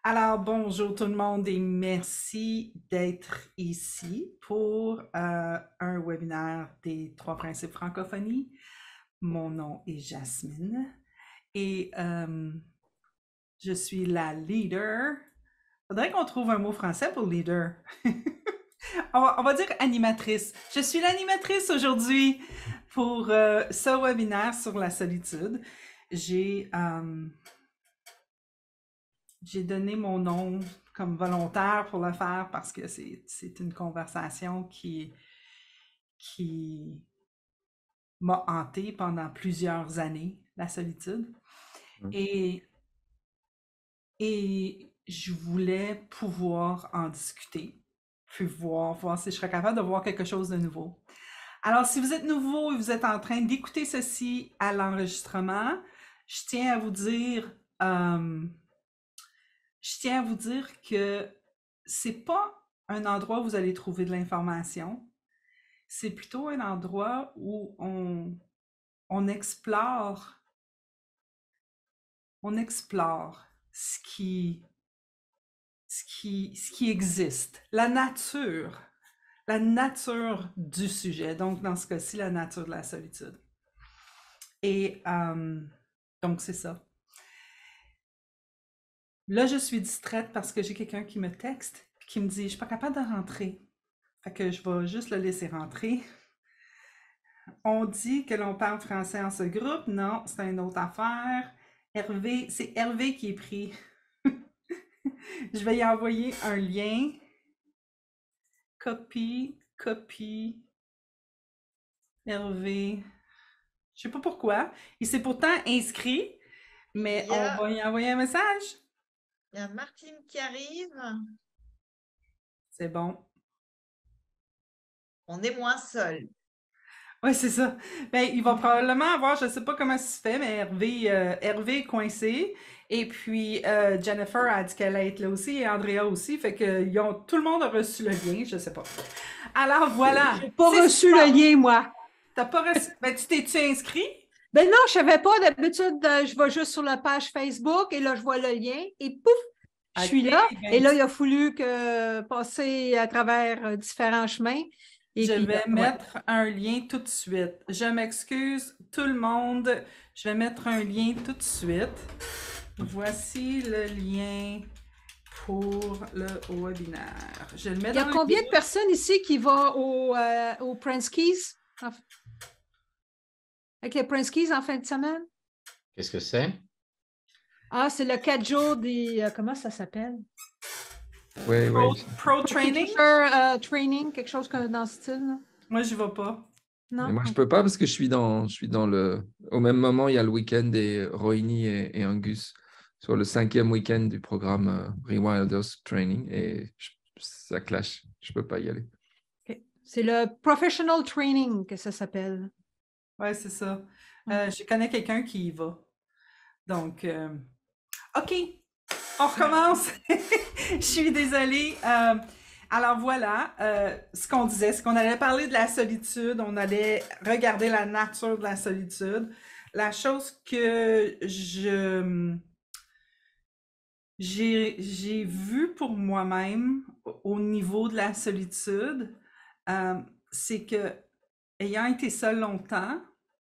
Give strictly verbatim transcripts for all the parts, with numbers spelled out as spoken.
Alors, bonjour tout le monde et merci d'être ici pour euh, un webinaire des trois principes francophonie. Mon nom est Jasmine et euh, je suis la leader. Faudrait qu'on trouve un mot français pour leader. on, va, on va dire animatrice. Je suis l'animatrice aujourd'hui pour euh, ce webinaire sur la solitude. J'ai... Euh, J'ai donné mon nom comme volontaire pour le faire parce que c'est, c'est une conversation qui, qui m'a hantée pendant plusieurs années, la solitude. Mmh. Et, et je voulais pouvoir en discuter, puis voir, voir si je serais capable de voir quelque chose de nouveau. Alors, si vous êtes nouveau et vous êtes en train d'écouter ceci à l'enregistrement, je tiens à vous dire... Euh, Je tiens à vous dire que c'est pas un endroit où vous allez trouver de l'information. C'est plutôt un endroit où on, on explore, on explore ce qui, ce qui, ce qui existe, la nature, la nature du sujet. Donc, dans ce cas-ci, la nature de la solitude. Et euh, donc, c'est ça. Là, je suis distraite parce que j'ai quelqu'un qui me texte, qui me dit, je suis pas capable de rentrer. Fait que je vais juste le laisser rentrer. On dit que l'on parle français en ce groupe. Non, c'est une autre affaire. Hervé, c'est Hervé qui est pris. Je vais y envoyer un lien. Copie, copie. Hervé. Je sais pas pourquoi. Il s'est pourtant inscrit, mais Il y on a, va y envoyer un message. il y a Martine qui arrive. C'est bon. On est moins seul. Oui, c'est ça. Ben, il va probablement avoir, je sais pas comment ça se fait, mais Hervé, euh, Hervé est coincé. Et puis, euh, Jennifer a dit qu'elle allait être là aussi et Andrea aussi. Fait que ils ont, tout le monde a reçu le lien, je sais pas. Alors, voilà. J'ai pas C'est reçu ça. le lien, moi. T'as pas reçu. Ben, tu t'es-tu inscrit? Ben non, je savais pas. D'habitude, euh, je vais juste sur la page Facebook et là, je vois le lien et pouf, je Ok, suis là. ben, Et là, tu- il a fallu que passer à travers euh, différents chemins. Et je puis, vais euh, ouais. mettre un lien tout de suite. Je m'excuse, tout le monde. Je vais mettre un lien tout de suite. Voici le lien pour le webinaire. Je le mets Il y a dans le combien de guide. personnes ici qui vont au, euh, au Prince Keys? En- Avec les Prince Keys en fin de semaine? Qu'est-ce que c'est? Ah, c'est le quatre jours des. euh, comment ça s'appelle? Oui, Pro, oui. pro training? Teacher euh, training, quelque chose comme dans ce style, là? Moi, je vais pas. Non? Mais moi, je peux pas parce que je suis dans, je suis dans le. Au même moment, il y a le week-end des Rohini et, et Angus sur le cinquième week-end du programme euh, Rewilders Training et je- ça clash. Je peux pas y aller. OK. C'est le professional training que ça s'appelle. Ouais, c'est ça. Mm. Euh, je connais quelqu'un qui y va. Donc, euh, OK, on recommence. Je suis désolée. Euh, alors voilà, euh, ce qu'on disait, c'est qu'on allait parler de la solitude, on allait regarder la nature de la solitude. La chose que je j'ai j'ai vu pour moi-même au au niveau de la solitude, euh, c'est que ayant été seule longtemps,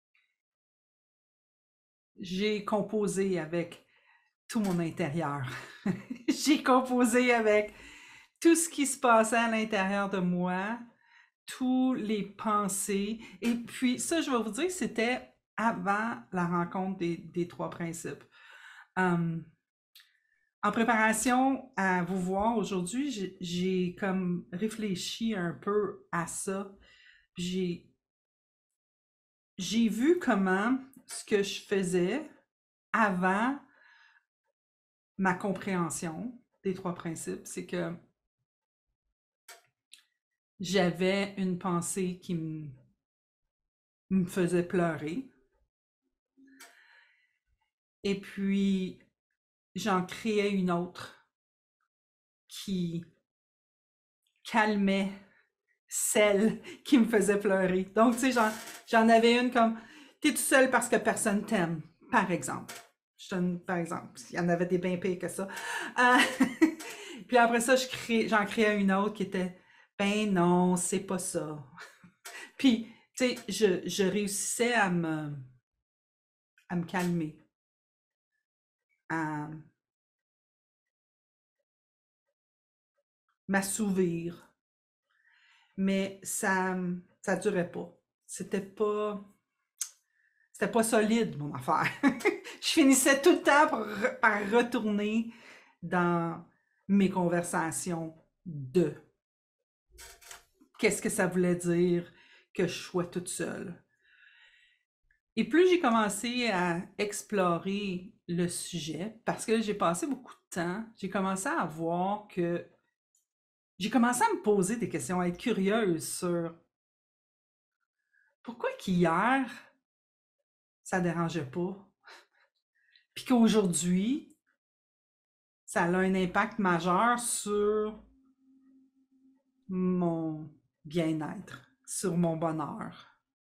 j'ai composé avec tout mon intérieur. J'ai composé avec tout ce qui se passait à l'intérieur de moi, tous les pensées. Et puis, ça, je vais vous dire, c'était avant la rencontre des, des trois principes. Um, en préparation à vous voir aujourd'hui, j'ai, j'ai comme réfléchi un peu à ça. J'ai, j'ai vu comment ce que je faisais avant ma compréhension des trois principes, c'est que j'avais une pensée qui me, me faisait pleurer. Et puis, j'en créais une autre qui calmait celle qui me faisait pleurer. Donc, tu sais, j'en, j'en avais une comme, t'es tout seul parce que personne t'aime, par exemple. Je donne, par exemple, il y en avait des bien pires que ça. Euh, puis après ça, je crée, j'en créais une autre qui était, ben non, c'est pas ça. Puis, tu sais, je, je réussissais à me, à me calmer, à m'assouvir. Mais ça, ça durait pas. C'était pas, c'était pas solide, mon affaire. Je finissais tout le temps par, re- par retourner dans mes conversations de qu'est-ce que ça voulait dire que je sois toute seule. Et plus j'ai commencé à explorer le sujet, parce que j'ai passé beaucoup de temps, j'ai commencé à voir que j'ai commencé à me poser des questions, à être curieuse sur pourquoi qu'hier, ça dérangeait pas, puis qu'aujourd'hui, ça a un impact majeur sur mon bien-être, sur mon bonheur.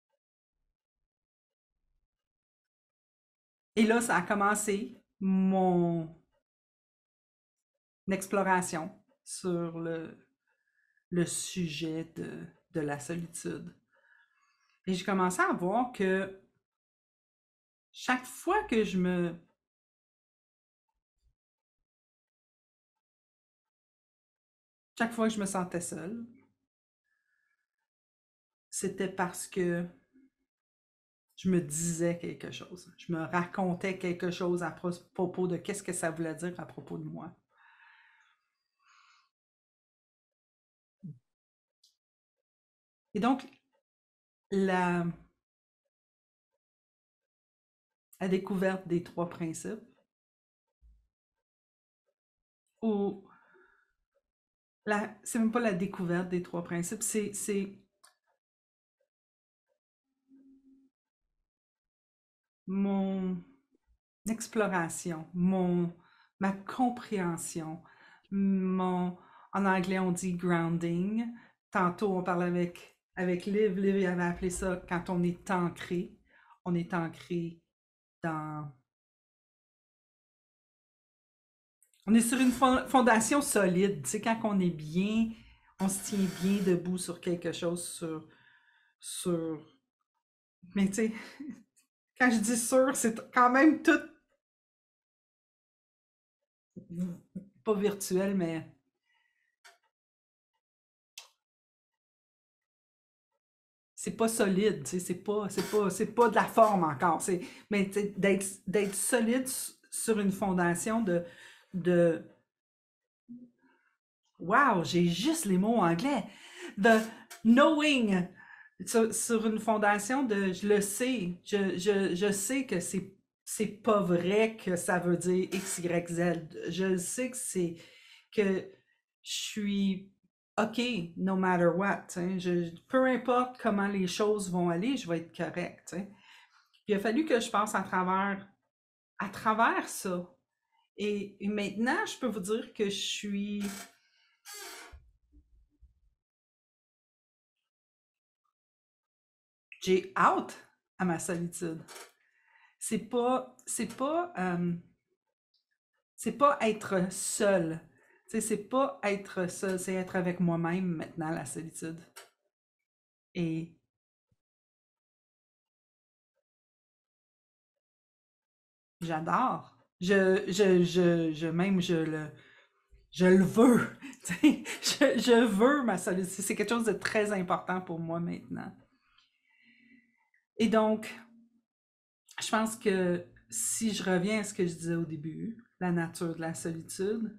Et là, ça a commencé mon exploration sur le, le sujet de, de la solitude. Et j'ai commencé à voir que chaque fois que je me... Chaque fois que je me sentais seule, c'était parce que je me disais quelque chose. Je me racontais quelque chose à propos de qu'est-ce que ça voulait dire à propos de moi. Et donc, la, la découverte des trois principes, ou la, c'est même pas la découverte des trois principes, c'est, c'est mon exploration, mon, ma compréhension, mon, en anglais on dit grounding. Tantôt on parlait avec, avec Liv, Liv avait appelé ça quand on est ancré. On est ancré dans... On est sur une fondation solide. Tu sais, quand on est bien, on se tient bien debout sur quelque chose, sur... sur... Mais tu sais, quand je dis sur, c'est quand même tout... Pas virtuel, mais... C'est pas solide, tu sais, c'est pas, c'est pas, c'est pas de la forme encore. C'est, mais tu sais, d'être, d'être solide sur une fondation de, de... Wow, j'ai juste les mots anglais. The knowing, sur, sur une fondation de je le sais, je, je, je sais que c'est, c'est pas vrai que ça veut dire X, Y, Z. Je sais que c'est que je suis OK, no matter what. t'sais. Je, peu importe comment les choses vont aller, je vais être correct. t'sais. Il a fallu que je passe à travers, à travers ça. Et, et maintenant, je peux vous dire que je suis... J'ai hâte à ma solitude. C'est pas... C'est pas... euh, c'est pas être seul. Tu sais, c'est pas être seul, c'est être avec moi-même maintenant, la solitude. Et j'adore. Je, je, je, je, même, je le, je le veux. Tu sais, je, je veux ma solitude. C'est quelque chose de très important pour moi maintenant. Et donc, je pense que si je reviens à ce que je disais au début, la nature de la solitude,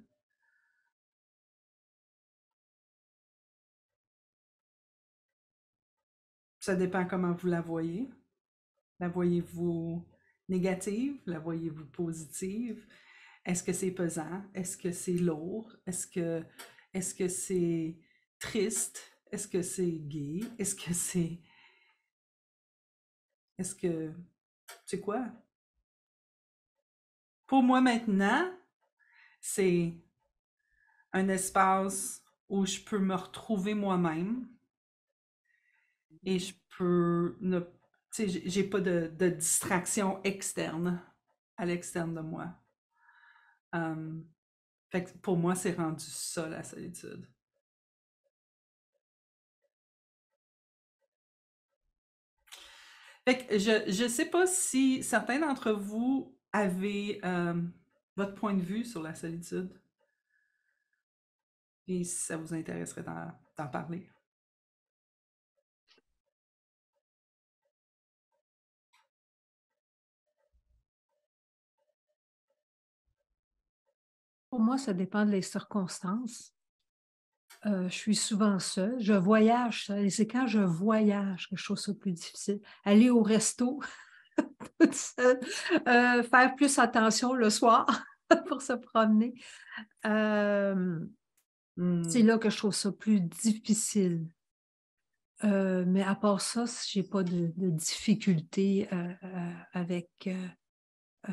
ça dépend comment vous la voyez. La voyez-vous négative? La voyez-vous positive? Est-ce que c'est pesant? Est-ce que c'est lourd? Est-ce que est-ce que c'est triste? Est-ce que c'est gai? Est-ce que c'est... Est-ce que... C'est quoi? Pour moi maintenant, c'est un espace où je peux me retrouver moi-même et je peux ne... Tu sais, j'ai pas de, de distraction externe. à l'externe de moi. Um, fait que pour moi, c'est rendu ça, la solitude. Fait que je ne sais pas si certains d'entre vous avez euh, votre point de vue sur la solitude. Et si ça vous intéresserait d'en, d'en parler. Pour moi, ça dépend des circonstances. Euh, je suis souvent seule. Je voyage seule. Et c'est quand je voyage que je trouve ça plus difficile. Aller au resto, toute seule. Euh, faire plus attention le soir pour se promener. Euh, Hmm. c'est là que je trouve ça plus difficile. Euh, mais à part ça, je n'ai pas de, de difficulté euh, euh, avec, euh, euh,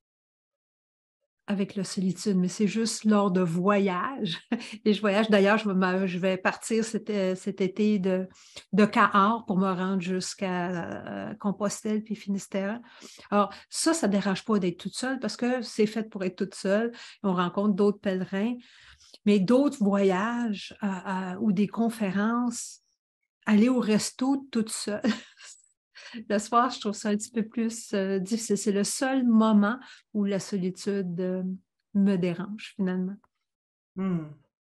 avec la solitude, mais c'est juste lors de voyages. Et je voyage, d'ailleurs, je vais, je vais partir cet, cet été de, de Cahors pour me rendre jusqu'à euh, Compostelle puis Finistère. Alors, ça, ça ne dérange pas d'être toute seule parce que c'est fait pour être toute seule. On rencontre d'autres pèlerins, mais d'autres voyages euh, euh, ou des conférences, aller au resto toute seule. Le soir, je trouve ça un petit peu plus euh, difficile. C'est le seul moment où la solitude euh, me dérange, finalement. Hmm.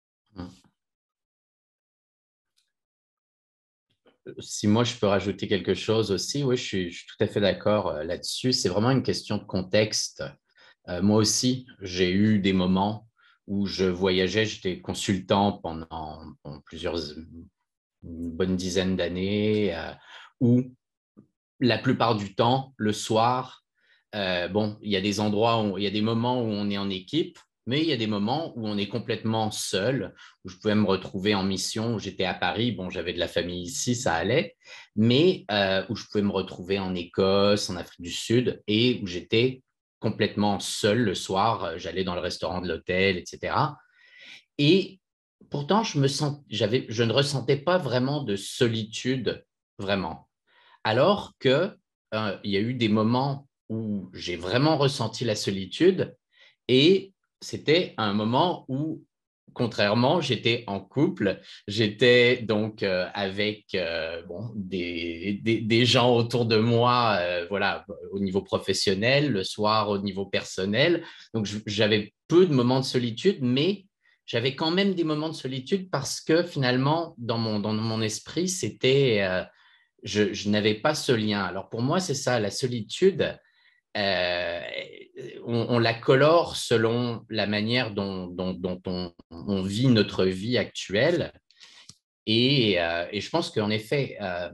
Si moi, je peux rajouter quelque chose aussi, oui, je suis, je suis tout à fait d'accord euh, là-dessus. C'est vraiment une question de contexte. Euh, moi aussi, j'ai eu des moments où je voyageais, j'étais consultant pendant, pendant plusieurs, une bonne dizaine d'années, euh, où la plupart du temps, le soir, euh, bon, il y a des endroits où il y a des moments où on est en équipe, mais il y a des moments où on est complètement seul, où je pouvais me retrouver en mission, où j'étais à Paris, bon, j'avais de la famille ici, ça allait, mais euh, où je pouvais me retrouver en Écosse, en Afrique du Sud, et où j'étais complètement seul le soir, j'allais dans le restaurant de l'hôtel, et cetera. Et pourtant, je, me sens, j'avais, je ne ressentais pas vraiment de solitude, vraiment. Alors qu'il euh, y a eu des moments où j'ai vraiment ressenti la solitude et c'était un moment où, contrairement, j'étais en couple, j'étais donc euh, avec euh, bon, des, des, des, gens autour de moi, euh, voilà, au niveau professionnel, le soir au niveau personnel. Donc, j'avais peu de moments de solitude, mais j'avais quand même des moments de solitude parce que finalement, dans mon, dans mon esprit, c'était... Euh, je, je n'avais pas ce lien. Alors pour moi, c'est ça, la solitude, euh, on, on la colore selon la manière dont, dont, dont on, on vit notre vie actuelle. Et, euh, et je pense qu'en effet, euh,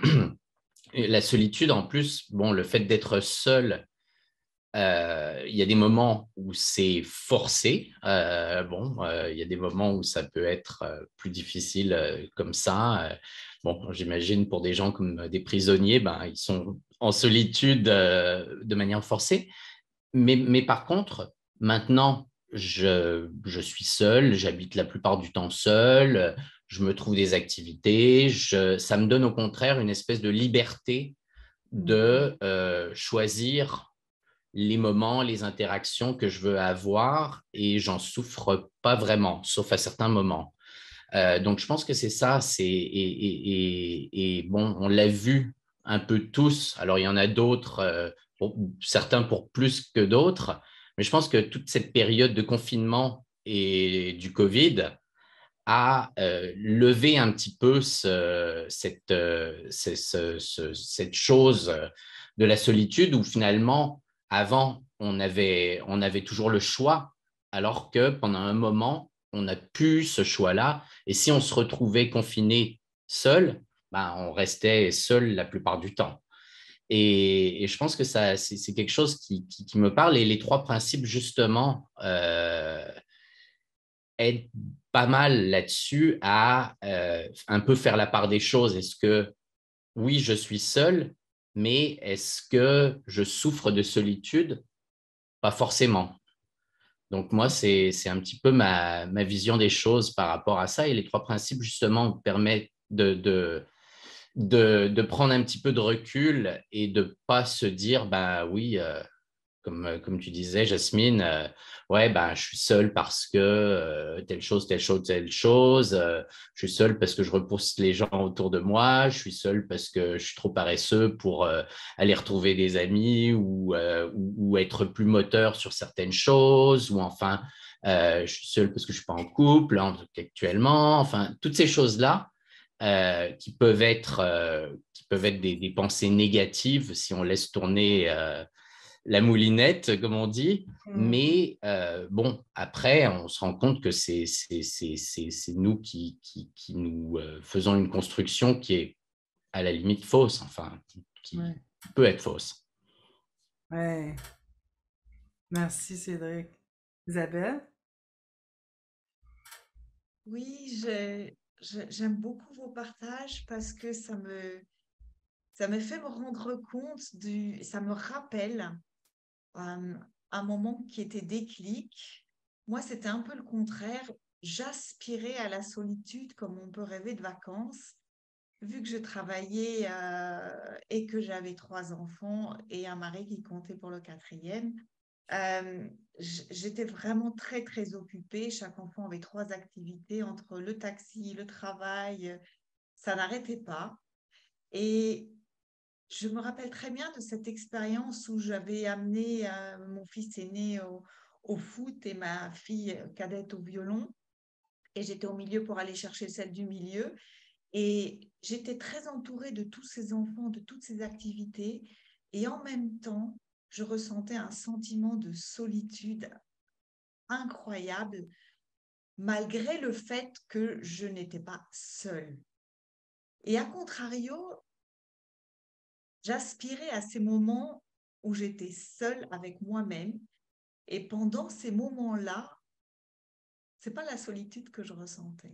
la solitude, en plus, bon, le fait d'être seul, euh, il y a des moments où c'est forcé. Euh, bon, euh, il y a des moments où ça peut être euh, plus difficile euh, comme ça. Euh, bon, j'imagine pour des gens comme des prisonniers, ben, ils sont en solitude euh, de manière forcée. Mais, mais par contre, maintenant, je, je suis seul, j'habite la plupart du temps seul, je me trouve des activités, je, ça me donne au contraire une espèce de liberté de euh, choisir les moments, les interactions que je veux avoir et j'en souffre pas vraiment, sauf à certains moments. Euh, donc, je pense que c'est ça. C'est, et, et, et, et bon, on l'a vu un peu tous. Alors, il y en a d'autres, euh, pour, certains pour plus que d'autres, mais je pense que toute cette période de confinement et du Covid a euh, levé un petit peu ce, cette, euh, ce, ce, ce, cette chose de la solitude où finalement, avant, on avait, on avait toujours le choix, alors que pendant un moment, on n'a plus ce choix-là. Et si on se retrouvait confiné seul, ben, on restait seul la plupart du temps. Et, et je pense que ça, c'est, c'est quelque chose qui, qui, qui, me parle. Et les trois principes, justement, euh, aident pas mal là-dessus à euh, un peu faire la part des choses. Est-ce que, oui, je suis seul, mais est-ce que je souffre de solitude? Pas forcément. Donc, moi, c'est, c'est un petit peu ma, ma vision des choses par rapport à ça. Et les trois principes, justement, permettent de, de, de, de prendre un petit peu de recul et de ne pas se dire, ben oui, euh, comme, euh, comme tu disais, Jasmine, euh, ouais, ben, je suis seul parce que euh, telle chose, telle chose, telle chose. Euh, je suis seul parce que je repousse les gens autour de moi. Je suis seul parce que je suis trop paresseux pour euh, aller retrouver des amis ou, euh, ou, ou être plus moteur sur certaines choses. Ou enfin, euh, je suis seul parce que je suis pas en couple hein, actuellement. Enfin, toutes ces choses-là euh, qui peuvent être, euh, qui peuvent être des, des pensées négatives si on laisse tourner. Euh, la moulinette, comme on dit. Mm. Mais euh, bon, après, on se rend compte que c'est nous qui, qui, qui nous euh, faisons une construction qui est à la limite fausse, enfin, qui, qui Ouais. peut être fausse. Ouais. Merci, Cédric. Isabelle? Oui, j'ai- j'ai- j'aime beaucoup vos partages parce que ça me, ça me fait me rendre compte du, ça me rappelle euh, un moment qui était déclic. Moi, c'était un peu le contraire. J'aspirais à la solitude comme on peut rêver de vacances. Vu que je travaillais euh, et que j'avais trois enfants et un mari qui comptait pour le quatrième, euh, j- j'étais vraiment très, très occupée. Chaque enfant avait trois activités entre le taxi, le travail. euh, Ça n'arrêtait pas. Et je me rappelle très bien de cette expérience où j'avais amené euh, mon fils aîné au, au foot et ma fille cadette au violon. Et j'étais au milieu pour aller chercher celle du milieu. Et j'étais très entourée de tous ces enfants, de toutes ces activités. Et en même temps, je ressentais un sentiment de solitude incroyable, malgré le fait que je n'étais pas seule. Et à contrario, j'aspirais à ces moments où j'étais seule avec moi-même. Et pendant ces moments-là, c'est pas la solitude que je ressentais.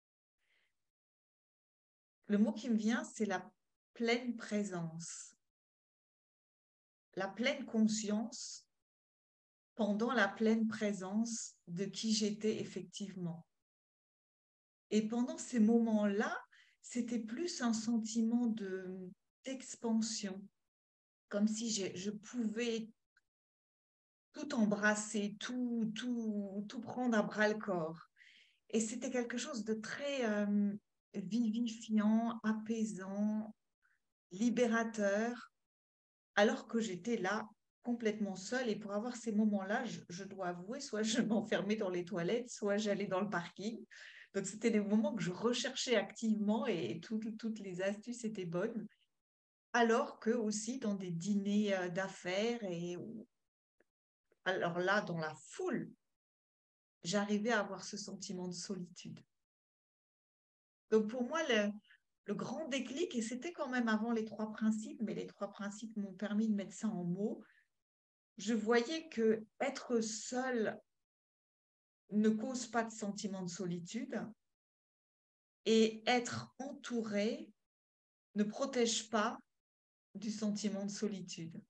Le mot qui me vient, c'est la pleine présence, la pleine conscience pendant la pleine présence de qui j'étais effectivement. Et pendant ces moments-là, c'était plus un sentiment de d'expansion, comme si je, je pouvais tout embrasser, tout, tout, tout prendre à bras le corps. Et c'était quelque chose de très euh, vivifiant, apaisant, libérateur, alors que j'étais là complètement seule. Et pour avoir ces moments-là, je, je dois avouer, soit je m'enfermais dans les toilettes, soit j'allais dans le parking. Donc, c'était des moments que je recherchais activement et tout, toutes les astuces étaient bonnes. Alors que aussi dans des dîners euh, d'affaires et alors là, dans la foule, j'arrivais à avoir ce sentiment de solitude. Donc pour moi, le, le grand déclic, et c'était quand même avant les trois principes, mais les trois principes m'ont permis de mettre ça en mots, je voyais que être seul ne cause pas de sentiment de solitude et être entouré ne protège pas du sentiment de solitude.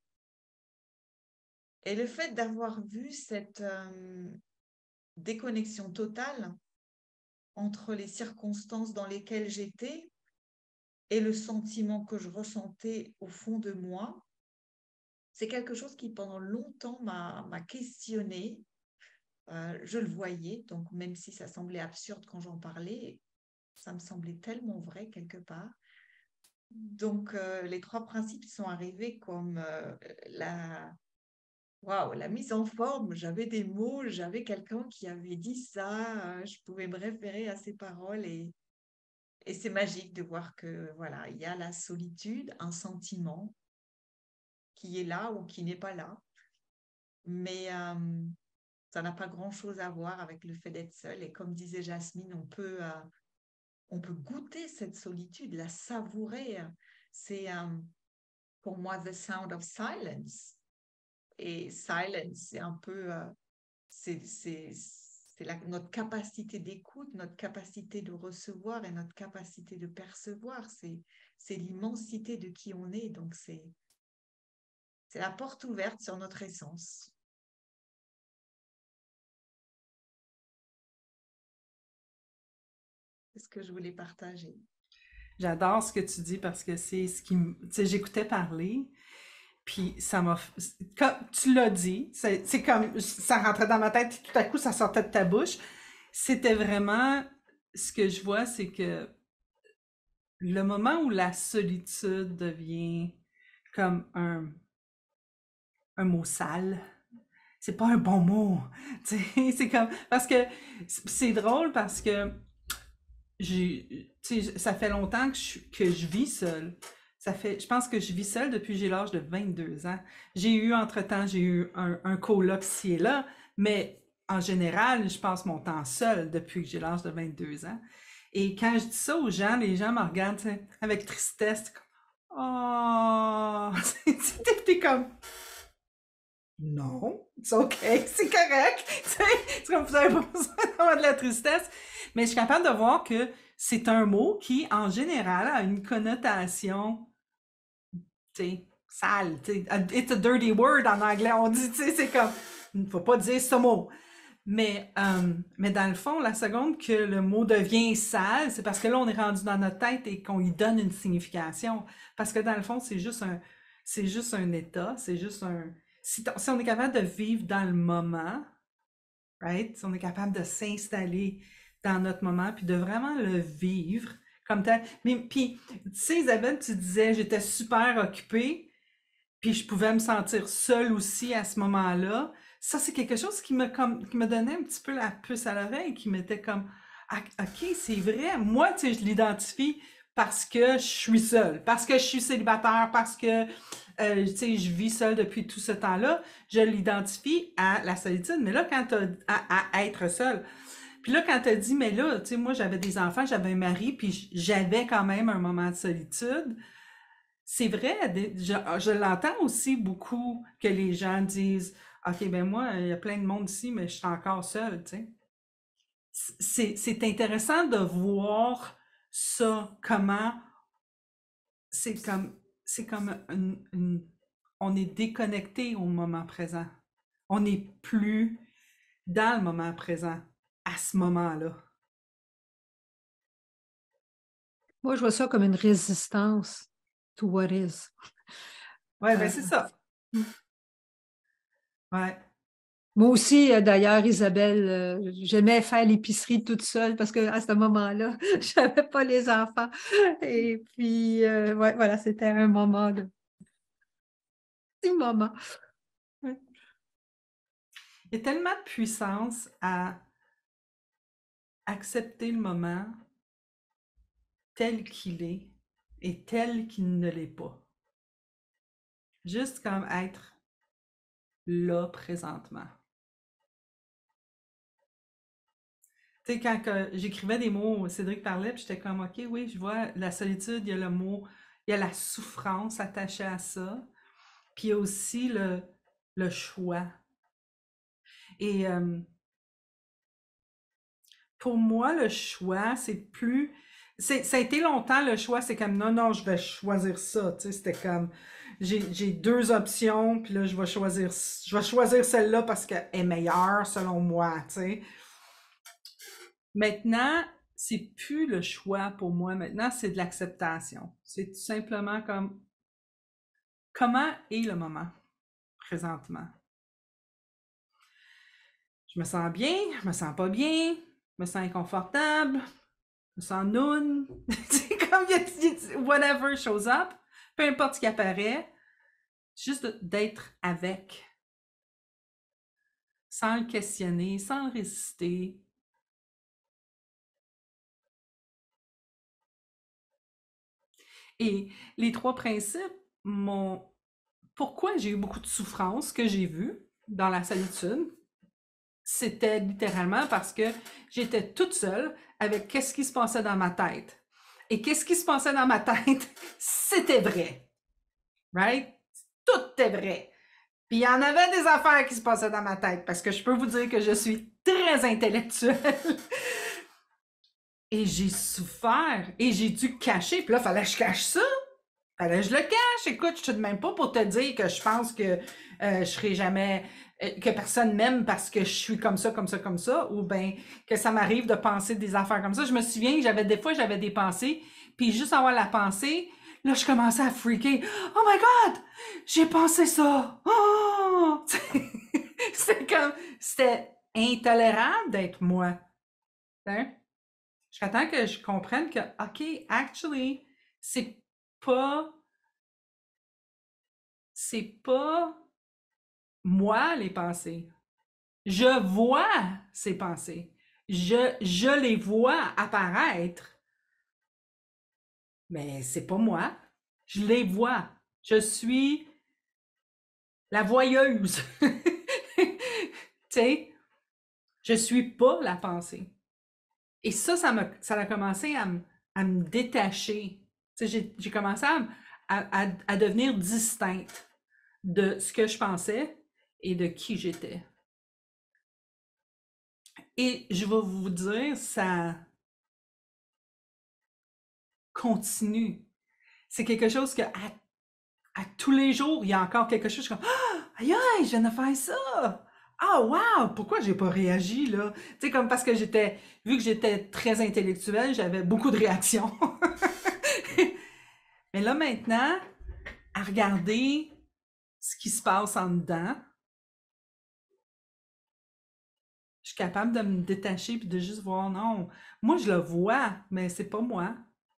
Et le fait d'avoir vu cette euh, déconnexion totale entre les circonstances dans lesquelles j'étais et le sentiment que je ressentais au fond de moi, c'est quelque chose qui pendant longtemps m'a, m'a questionné. Euh, je le voyais, donc même si ça semblait absurde quand j'en parlais, ça me semblait tellement vrai quelque part. Donc euh, les trois principes sont arrivés comme euh, la, waouh, la mise en forme. J'avais des mots, j'avais quelqu'un qui avait dit ça, euh, je pouvais me référer à ces paroles et, et c'est magique de voir que voilà, il y a la solitude, un sentiment qui est là ou qui n'est pas là. Mais euh, ça n'a pas grand-chose à voir avec le fait d'être seul. Et comme disait Jasmine, on peut, euh, on peut goûter cette solitude, la savourer. C'est euh, pour moi the sound of silence. Et silence, c'est un peu, euh, c'est, c'est, c'est la, notre capacité d'écoute, notre capacité de recevoir et notre capacité de percevoir. C'est, c'est l'immensité de qui on est. Donc c'est, c'est la porte ouverte sur notre essence. C'est ce que je voulais partager. J'adore ce que tu dis parce que c'est ce qui me... Tu sais, j'écoutais parler, Puis ça m'a... Comme tu l'as dit, c'est c'est comme... Ça rentrait dans ma tête, puis tout à coup, ça sortait de ta bouche. C'était vraiment... Ce que je vois, c'est que le moment où la solitude devient comme un, un mot sale, c'est pas un bon mot. Tu sais, c'est comme... Parce que c'est drôle parce que j'ai, tu sais, ça fait longtemps que je, que je vis seule. Ça fait, je pense que je vis seule depuis que j'ai l'âge de vingt-deux ans. J'ai eu, entre-temps, j'ai eu un, un coloc ci et là, mais en général, je passe mon temps seule depuis que j'ai l'âge de vingt-deux ans. Et quand je dis ça aux gens, les gens me regardent, tu sais, avec tristesse, c'est comme, oh, t'es t'es comme, non, c'est ok, c'est correct, tu sais, c'est comme vous avez pas besoin d'avoir de la tristesse, mais je suis capable de voir que c'est un mot qui, en général, a une connotation, tu sais, sale, tu sais, it's a dirty word en anglais, on dit, tu sais, c'est comme, il ne faut pas dire ce mot. Mais, euh, mais dans le fond, la seconde que le mot devient sale, c'est parce que là, on est rendu dans notre tête et qu'on lui donne une signification. Parce que dans le fond, c'est juste un, c'est juste un état, c'est juste un... Si, si on est capable de vivre dans le moment, right? Si on est capable de s'installer dans notre moment, puis de vraiment le vivre comme tel. Mais, puis, tu sais, Isabelle, tu disais, j'étais super occupée, puis je pouvais me sentir seule aussi à ce moment-là. Ça, c'est quelque chose qui me, comme, qui me donnait un petit peu la puce à l'oreille, qui m'était comme, ah, OK, c'est vrai. Moi, tu sais, je l'identifie parce que je suis seule, parce que je suis célibataire, parce que, euh, tu sais, je vis seule depuis tout ce temps-là. Je l'identifie à la solitude. Mais là, quand tu à, à être seule, puis là, quand tu as dit, mais là, tu sais, moi, j'avais des enfants, j'avais un mari, puis j'avais quand même un moment de solitude. C'est vrai, je, je l'entends aussi beaucoup que les gens disent, OK, ben moi, il y a plein de monde ici, mais je suis encore seule, tu sais. C'est, c'est intéressant de voir ça, comment c'est comme, c'est comme une, une, on est déconnecté au moment présent. On n'est plus dans le moment présent, à ce moment-là. Moi, je vois ça comme une résistance to what is. Ouais, ben c'est ça. Ouais. Moi aussi, d'ailleurs, Isabelle, euh, j'aimais faire l'épicerie toute seule parce qu'à ce moment-là, je n'avais pas les enfants. Et puis, euh, ouais, voilà, c'était un moment de... petit moment. Ouais. Il y a tellement de puissance à accepter le moment tel qu'il est et tel qu'il ne l'est pas. Juste comme être là présentement. Tu sais, quand euh, j'écrivais des mots, Cédric parlait, puis j'étais comme, OK, oui, je vois la solitude, il y a le mot, il y a la souffrance attachée à ça, puis il y a aussi le, le choix. Et euh, pour moi, le choix, c'est plus... C'est, ça a été longtemps, le choix, c'est comme, non, non, je vais choisir ça, tu sais, c'était comme, j'ai, j'ai deux options, puis là, je vais choisir, je vais choisir celle-là parce qu'elle est meilleure, selon moi, tu sais. Maintenant, c'est plus le choix pour moi. Maintenant, c'est de l'acceptation. C'est tout simplement comme comment est le moment présentement. Je me sens bien, je me sens pas bien, je me sens inconfortable, je me sens noun. C'est comme il y a whatever shows up, peu importe ce qui apparaît, juste d'être avec, sans le questionner, sans le résister. Et les trois principes m'ont... Pourquoi j'ai eu beaucoup de souffrance que j'ai vue dans la solitude? C'était littéralement parce que j'étais toute seule avec qu'est-ce qui se passait dans ma tête. Et qu'est-ce qui se passait dans ma tête? C'était vrai. Right? Tout est vrai. Puis il y en avait des affaires qui se passaient dans ma tête parce que je peux vous dire que je suis très intellectuelle. Et j'ai souffert et j'ai dû cacher. Puis là, il fallait que je cache ça. Fallait que je le cache. Écoute, je te demande même pas pour te dire que je pense que euh, je serai jamais... Euh, que personne m'aime parce que je suis comme ça, comme ça, comme ça. Ou bien que ça m'arrive de penser des affaires comme ça. Je me souviens que j'avais des fois, j'avais des pensées. Puis juste avoir la pensée, là, je commençais à freaker. Oh my God! J'ai pensé ça! Oh! C'était comme, c'était intolérable d'être moi. Hein? Jusqu'à temps que je comprenne que, OK, actually, c'est pas, c'est pas moi les pensées. Je vois ces pensées. Je, je les vois apparaître. Mais c'est pas moi. Je les vois. Je suis la voyeuse. Tu sais, je suis pas la pensée. Et ça, ça, m'a, ça a commencé à, me, à me détacher. Tu sais, j'ai, j'ai commencé à, à, à, à devenir distincte de ce que je pensais et de qui j'étais. Et je vais vous dire, ça continue. C'est quelque chose que à, à tous les jours, il y a encore quelque chose, je suis comme ah, aïe, aïe, je viens de faire ça. Ah, wow, pourquoi j'ai pas réagi là? Tu sais, comme parce que j'étais, vu que j'étais très intellectuelle, j'avais beaucoup de réactions. Mais là maintenant, à regarder ce qui se passe en dedans, je suis capable de me détacher puis de juste voir, non, moi je le vois, mais c'est pas moi.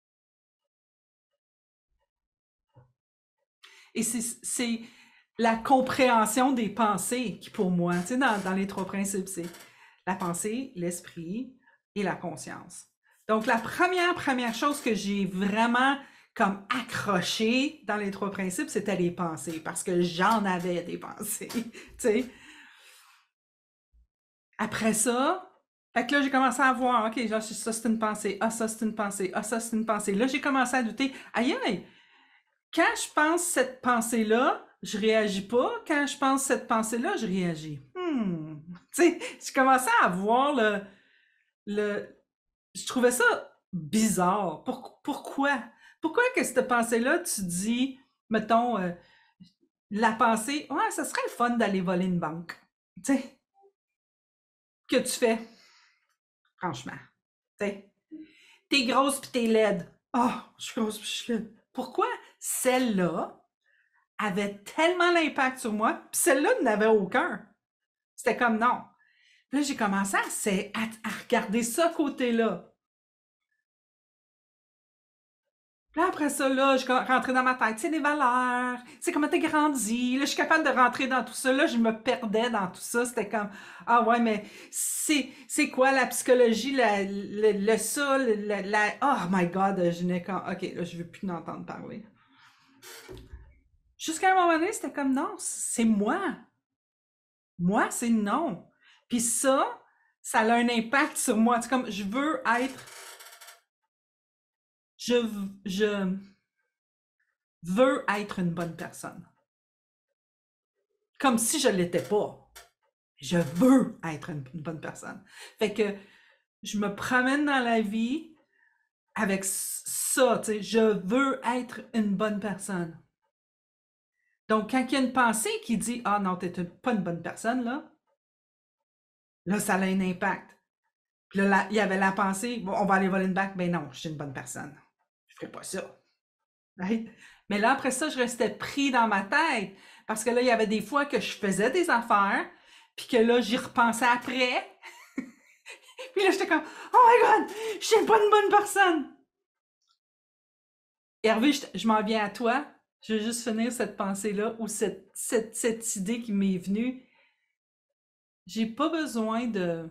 Et c'est, c'est la compréhension des pensées qui, pour moi, tu sais, dans, dans les trois principes, c'est la pensée, l'esprit et la conscience. Donc, la première, première chose que j'ai vraiment comme accroché dans les trois principes, c'était les pensées, parce que j'en avais des pensées, tu sais. Après ça, fait que là, j'ai commencé à voir, OK, genre, ça c'est une pensée, ah, ça c'est une pensée, ah, ça c'est une pensée. Là, j'ai commencé à douter, aïe, aïe, quand je pense cette pensée-là, je réagis pas. Quand je pense cette pensée-là, je réagis. Hmm. Tu sais, je commençais à voir le, le... Je trouvais ça bizarre. Pour, pourquoi? Pourquoi que cette pensée-là, tu dis, mettons, euh, la pensée, ouais, ça serait le fun d'aller voler une banque. Tu sais, que tu fais, franchement. Tu sais, t'es grosse pis t'es laide. Ah, oh, je suis grosse pis je suis laide. Pourquoi celle-là avait tellement d'impact sur moi, puis celle-là n'avait aucun. C'était comme non. Là, j'ai commencé à, à, à regarder ça côté-là. Là, après ça, là, je rentrais dans ma tête, c'est des valeurs, c'est comment t'as grandi. Là, je suis capable de rentrer dans tout ça. Là, je me perdais dans tout ça. C'était comme, ah ouais, mais c'est, c'est quoi la psychologie, la, le, le ça, le, la, oh my God, je n'ai quand, ok, là, je veux plus en entendre parler. Jusqu'à un moment donné, c'était comme, non, c'est moi. Moi, c'est non. Puis ça, ça a un impact sur moi. C'est comme, je veux être... Je, je veux être une bonne personne. Comme si je ne l'étais pas. Je veux être une, une bonne personne. Fait que je me promène dans la vie avec ça, tu sais, je veux être une bonne personne. Donc, quand il y a une pensée qui dit « Ah non, tu n'es pas une bonne personne, là », là, ça a un impact. Puis là, là, il y avait la pensée, bon, on va aller voler une banque. Ben non, je suis une bonne personne. Je ne ferai pas ça. Right? Mais là, après ça, je restais pris dans ma tête. Parce que là, il y avait des fois que je faisais des affaires, puis que là, j'y repensais après. Puis là, j'étais comme, oh my God, je suis pas une bonne personne. Hervé, je, je m'en viens à toi. Je veux juste finir cette pensée-là ou cette, cette, cette idée qui m'est venue. J'ai pas besoin de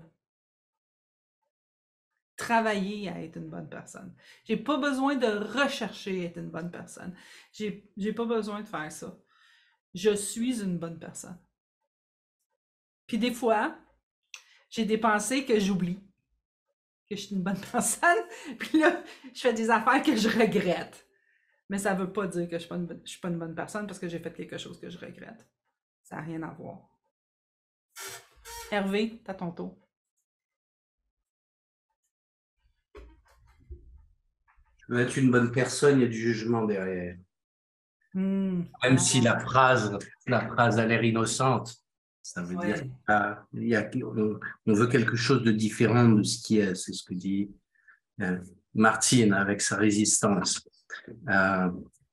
travailler à être une bonne personne. J'ai pas besoin de rechercher à être une bonne personne. J'ai, j'ai pas besoin de faire ça. Je suis une bonne personne. Puis des fois, j'ai des pensées que j'oublie, que je suis une bonne personne. Puis là, je fais des affaires que je regrette. Mais ça veut pas dire que je suis pas une, je suis pas une bonne personne parce que j'ai fait quelque chose que je regrette. Ça n'a rien à voir. Hervé, t'as ton tour. Je veux être une bonne personne, il y a du jugement derrière. Mmh. Même ah. si la phrase, la phrase a l'air innocente, ça veut ouais. dire qu'il y a, on, on veut quelque chose de différent de ce qui est. C'est ce que dit euh, Martine avec sa résistance. Euh,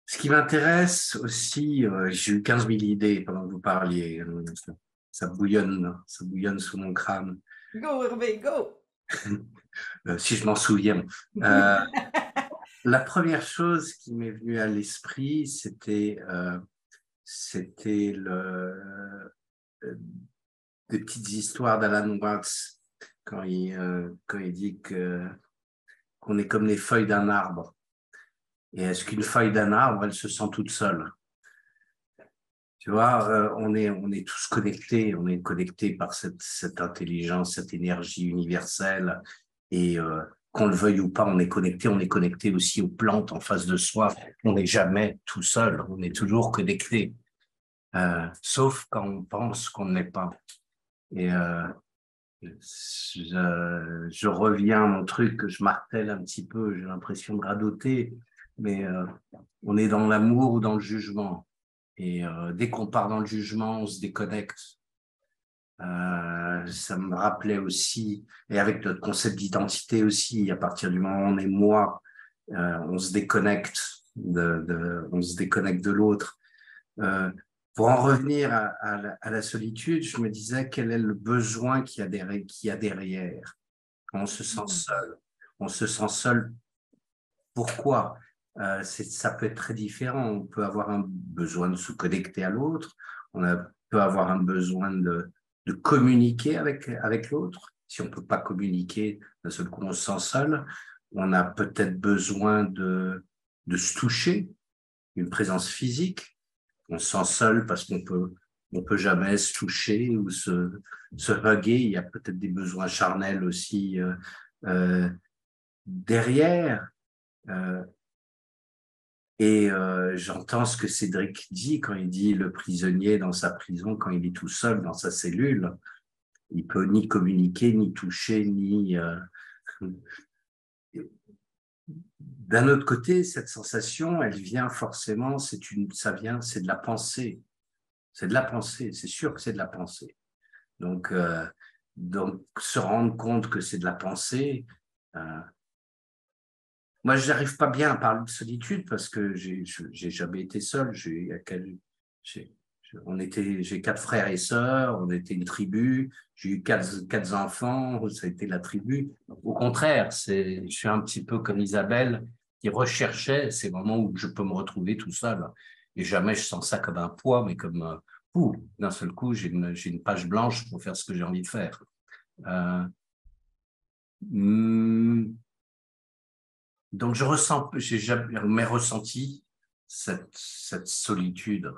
Ce qui m'intéresse aussi, euh, j'ai eu quinze mille idées pendant que vous parliez. Ça, ça bouillonne, ça bouillonne sous mon crâne. Go, Hervé, go! euh, si je m'en souviens. Euh, la première chose qui m'est venue à l'esprit, c'était euh, c'était le, euh, des petites histoires d'Alan Watts quand il, euh, quand il dit que qu'on est comme les feuilles d'un arbre. Et est-ce qu'une feuille d'un arbre, elle se sent toute seule? Tu vois, euh, on est, on est tous connectés, on est connectés par cette, cette intelligence, cette énergie universelle. Et euh, qu'on le veuille ou pas, on est connecté. On est connecté aussi aux plantes en face de soi. On n'est jamais tout seul, on est toujours connecté. Euh, sauf quand on pense qu'on ne l'est pas. Et euh, je, je reviens à mon truc que je martèle un petit peu, j'ai l'impression de radoter, mais euh, on est dans l'amour ou dans le jugement. Et euh, dès qu'on part dans le jugement, on se déconnecte. Euh, ça me rappelait aussi, et avec notre concept d'identité aussi, à partir du moment où on est moi, euh, on se déconnecte de, de, on se déconnecte de l'autre. Euh, pour en revenir à, à, la, à la solitude, je me disais quel est le besoin qu'il y a derrière, qu'il y a derrière. On se sent seul. On se sent seul. Pourquoi? Euh, ça peut être très différent. On peut avoir un besoin de se connecter à l'autre. On a, peut avoir un besoin de, de communiquer avec, avec l'autre. Si on ne peut pas communiquer, d'un seul coup, on se sent seul. On a peut-être besoin de, de se toucher, une présence physique. On se sent seul parce qu'on peut, on peut jamais se toucher ou se, se hugger. Il y a peut-être des besoins charnels aussi euh, euh, derrière. Euh, et euh, j'entends ce que Cédric dit quand il dit le prisonnier dans sa prison, quand il est tout seul dans sa cellule, il peut ni communiquer, ni toucher, ni... Euh... D'un autre côté, cette sensation, elle vient forcément, c'est une, ça vient, c'est de la pensée. C'est de la pensée, c'est sûr que c'est de la pensée. Donc, euh, donc se rendre compte que c'est de la pensée. Euh, moi, je n'arrive pas bien à parler de solitude parce que j'ai, j'ai jamais été seul. J'ai, j'ai, on était, j'ai quatre frères et sœurs, on était une tribu. J'ai eu quatre, quatre enfants, ça a été la tribu. Au contraire, c'est, je suis un petit peu comme Isabelle qui recherchait ces moments où je peux me retrouver tout seul. Et jamais je sens ça comme un poids, mais comme euh, ouh, d'un seul coup, j'ai une, j'ai une page blanche pour faire ce que j'ai envie de faire. Euh, hmm, donc, je ressens, j'ai jamais ressenti cette, cette solitude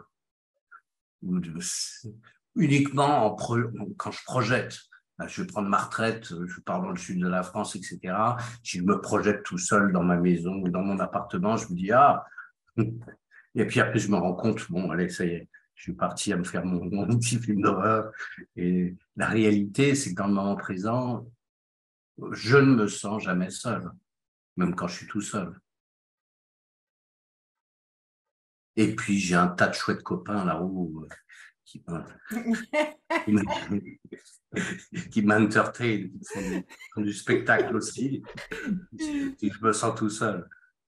uniquement en pro, quand je projette. Je vais prendre ma retraite, je pars dans le sud de la France, et cetera. Je me projette tout seul dans ma maison ou dans mon appartement, je me dis, ah, et puis après, je me rends compte, bon, allez, ça y est, je suis parti à me faire mon, mon petit film d'horreur. Et la réalité, c'est que dans le moment présent, je ne me sens jamais seul, même quand je suis tout seul. Et puis, j'ai un tas de chouettes copains là-haut qui, qui m'entertainent, qui font du, font du spectacle aussi. Et je me sens tout seul.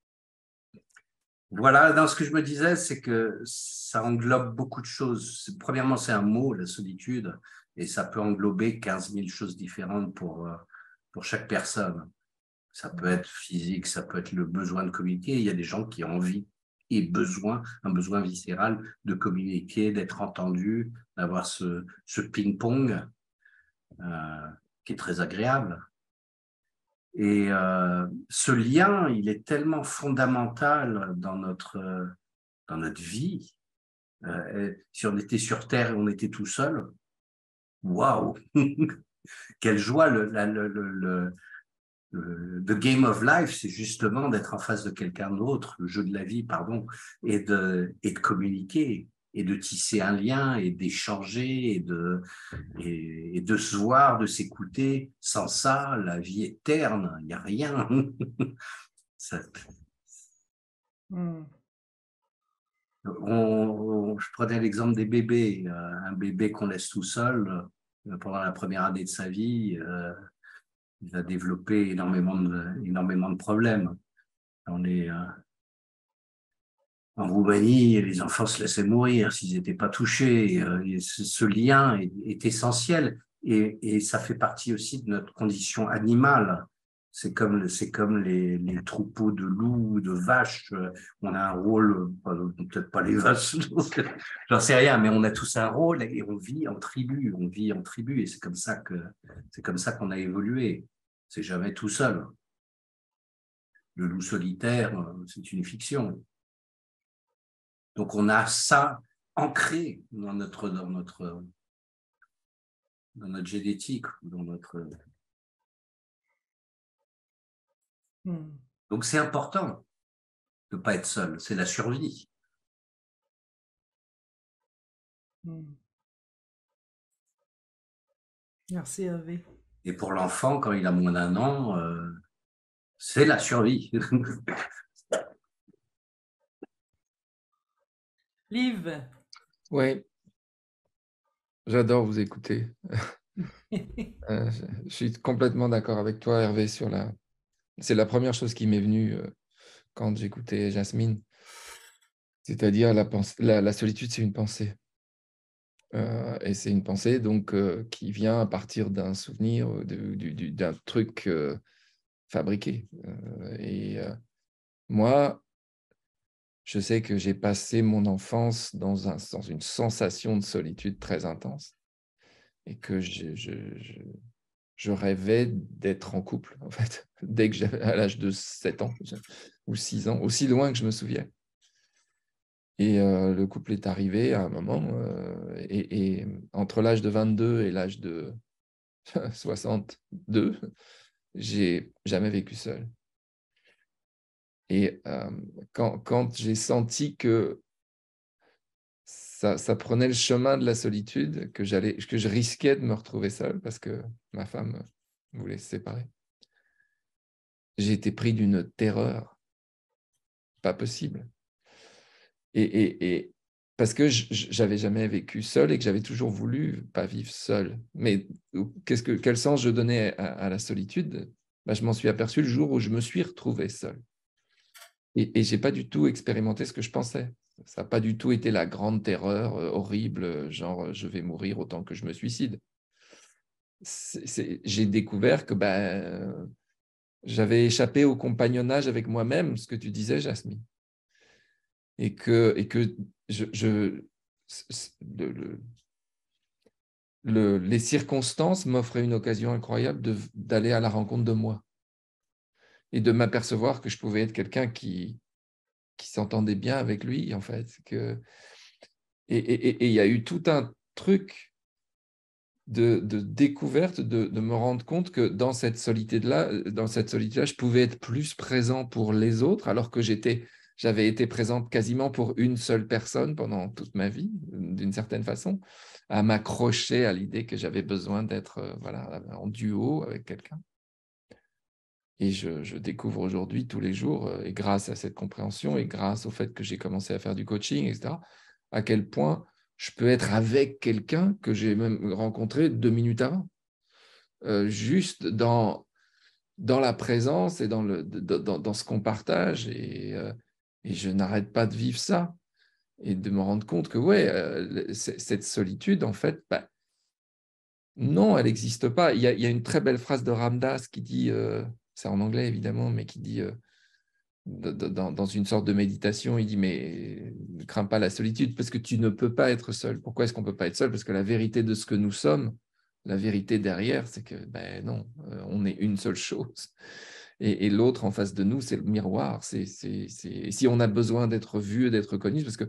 Voilà, dans ce que je me disais, c'est que ça englobe beaucoup de choses. Premièrement, c'est un mot, la solitude, et ça peut englober quinze mille choses différentes pour, pour chaque personne. Ça peut être physique, ça peut être le besoin de communiquer. Il y a des gens qui ont envie et besoin, un besoin viscéral de communiquer, d'être entendu, d'avoir ce, ce ping-pong euh, qui est très agréable. Et euh, ce lien, il est tellement fondamental dans notre, dans notre vie. Euh, si on était sur Terre et on était tout seul, waouh, quelle joie! Le, la, le, le, le, le the game of life, c'est justement d'être en face de quelqu'un d'autre, le jeu de la vie, pardon, et de, et de communiquer, et de tisser un lien, et d'échanger, et de, et, et de se voir, de s'écouter. Sans ça, la vie est terne, il n'y a rien. ça, mm. on, on, je prenais l'exemple des bébés. Un bébé qu'on laisse tout seul pendant la première année de sa vie, euh, il va développer énormément de, énormément de problèmes. On est, euh, En Roumanie, les enfants se laissaient mourir s'ils n'étaient pas touchés. Et ce, ce lien est, est essentiel et, et ça fait partie aussi de notre condition animale. C'est comme, c'est comme les, les troupeaux de loups, de vaches. On a un rôle, peut-être pas les vaches, j'en sais rien, mais on a tous un rôle et on vit en tribu. On vit en tribu et c'est comme ça que c'est comme ça qu'on a évolué. C'est jamais tout seul. Le loup solitaire, c'est une fiction. Donc, on a ça ancré dans notre, dans notre, dans notre génétique, dans notre... Hmm. Donc, c'est important de ne pas être seul, c'est la survie. Hmm. Merci, Hervé. Et pour l'enfant, quand il a moins d'un an, euh, c'est la survie. Liv. Oui, j'adore vous écouter. euh, je suis complètement d'accord avec toi, Hervé, sur la... C'est la première chose qui m'est venue euh, quand j'écoutais Jasmine. C'est-à-dire la, pense... la, la solitude, c'est une pensée. Euh, et c'est une pensée donc euh, qui vient à partir d'un souvenir, d'un truc euh, fabriqué. Euh, et euh, moi, je sais que j'ai passé mon enfance dans, un, dans une sensation de solitude très intense et que je, je, je, je rêvais d'être en couple, en fait, dès que j'avais à l'âge de sept ans ou six ans, aussi loin que je me souviens. Et euh, le couple est arrivé à un moment, euh, et, et entre l'âge de vingt-deux et l'âge de soixante-deux, j'ai jamais vécu seul. Et euh, quand, quand j'ai senti que ça, ça prenait le chemin de la solitude, que, j'allais, que je risquais de me retrouver seul parce que ma femme voulait se séparer, j'ai été pris d'une terreur pas possible. Et, et, et parce que je n'avais jamais vécu seul et que j'avais toujours voulu pas vivre seul. Mais qu'est-ce que, quel sens je donnais à, à la solitude? Ben, je m'en suis aperçu le jour où je me suis retrouvé seul. Et, et je n'ai pas du tout expérimenté ce que je pensais. Ça n'a pas du tout été la grande terreur euh, horrible, genre je vais mourir autant que je me suicide. C'est, c'est, j'ai découvert que ben, j'avais échappé au compagnonnage avec moi-même, ce que tu disais, Jasmine. Et que, et que je, je, le, le, le, les circonstances m'offraient une occasion incroyable de, d'aller à la rencontre de moi et de m'apercevoir que je pouvais être quelqu'un qui, qui s'entendait bien avec lui, en fait. Que... Et il y a eu tout un truc de, de découverte, de, de me rendre compte que dans cette solitude-là, dans cette solitude-là, je pouvais être plus présent pour les autres, alors que j'étais... J'avais été présente quasiment pour une seule personne pendant toute ma vie, d'une certaine façon, à m'accrocher à l'idée que j'avais besoin d'être euh, voilà, en duo avec quelqu'un. Et je, je découvre aujourd'hui tous les jours, euh, et grâce à cette compréhension et grâce au fait que j'ai commencé à faire du coaching, et cetera, à quel point je peux être avec quelqu'un que j'ai même rencontré deux minutes avant, euh, juste dans, dans la présence et dans, le, dans, dans ce qu'on partage. Et... Euh, Et je n'arrête pas de vivre ça et de me rendre compte que, ouais, euh, cette solitude, en fait, bah, non, elle n'existe pas. Il y, a, il y a une très belle phrase de Ram Dass qui dit, euh, c'est en anglais évidemment, mais qui dit, euh, dans, dans une sorte de méditation, il dit, mais ne crains pas la solitude parce que tu ne peux pas être seul. Pourquoi est-ce qu'on ne peut pas être seul? Parce que la vérité de ce que nous sommes, la vérité derrière, c'est que, ben non, euh, on est une seule chose. Et, et l'autre en face de nous, c'est le miroir. C'est, c'est, c'est... Si on a besoin d'être vu et d'être connu, parce que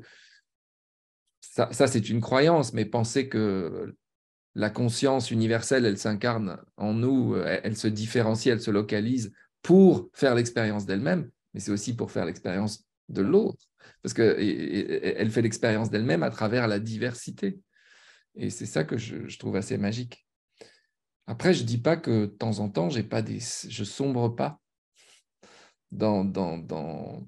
ça, ça, c'est une croyance, mais penser que la conscience universelle, elle s'incarne en nous, elle, elle se différencie, elle se localise pour faire l'expérience d'elle-même, mais c'est aussi pour faire l'expérience de l'autre, parce qu'elle fait l'expérience d'elle-même à travers la diversité. Et c'est ça que je, je trouve assez magique. Après, je ne dis pas que de temps en temps, j'ai pas des... je ne sombre pas dans, dans, dans...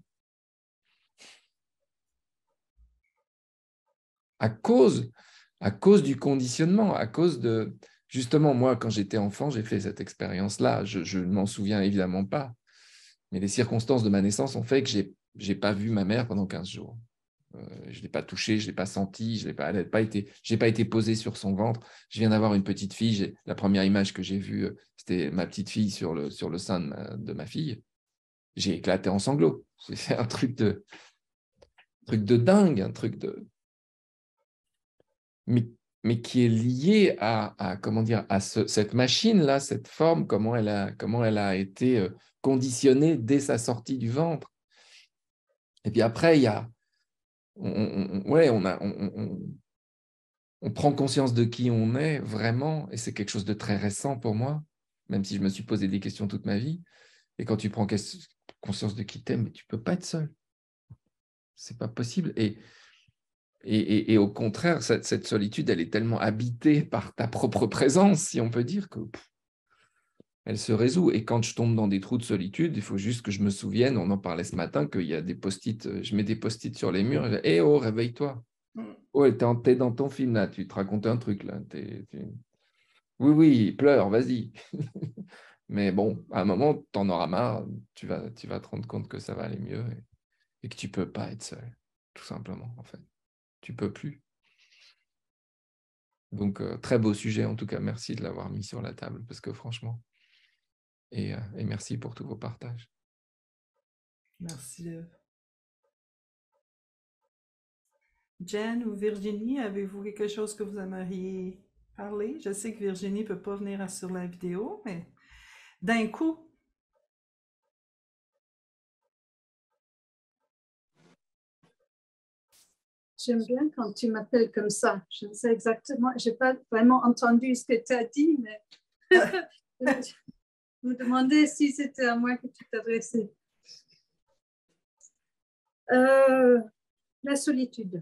À, cause, à cause du conditionnement, à cause de... Justement, moi, quand j'étais enfant, j'ai fait cette expérience-là. Je, je ne m'en souviens évidemment pas. Mais les circonstances de ma naissance ont fait que j'ai, je n'ai pas vu ma mère pendant quinze jours. Euh, je ne l'ai pas touchée, je ne l'ai pas sentie, je n'ai pas, pas été, j'ai pas été posé sur son ventre. Je viens d'avoir une petite fille. La première image que j'ai vue, c'était ma petite fille sur le, sur le sein de ma, de ma fille. J'ai éclaté en sanglots. C'est un truc de, un truc de dingue, un truc de... Mais, mais qui est lié à, à, comment dire, à ce, cette machine-là, cette forme, comment elle a, comment elle a été conditionnée dès sa sortie du ventre. Et puis après, il y a... On, on, ouais, on, a, on, on, on prend conscience de qui on est vraiment, et c'est quelque chose de très récent pour moi, même si je me suis posé des questions toute ma vie. Et quand tu prends conscience de qui t'aimes, tu ne peux pas être seul. C'est pas possible. Et, et, et, et au contraire, cette, cette solitude, elle est tellement habitée par ta propre présence, si on peut dire, que pff, elle se résout. Et quand je tombe dans des trous de solitude, il faut juste que je me souvienne, on en parlait ce matin, qu'il y a des post-it, je mets des post-it sur les murs, et hé, oh, réveille-toi. Oh, t'es dans ton film, là, tu te racontes un truc, là. T'es, t'es... Oui, oui, pleure, vas-y. Mais bon, à un moment, tu en auras marre, tu vas, tu vas te rendre compte que ça va aller mieux et, et que tu ne peux pas être seul, tout simplement, en fait. Tu ne peux plus. Donc, euh, très beau sujet, en tout cas, merci de l'avoir mis sur la table, parce que franchement, et, euh, et merci pour tous vos partages. Merci. Jen ou Virginie, avez-vous quelque chose que vous aimeriez parler? Je sais que Virginie ne peut pas venir sur la vidéo, mais d'un coup. J'aime bien quand tu m'appelles comme ça. Je ne sais exactement, je n'ai pas vraiment entendu ce que tu as dit, mais je me demandais si c'était à moi que tu t'adressais. Euh, la solitude.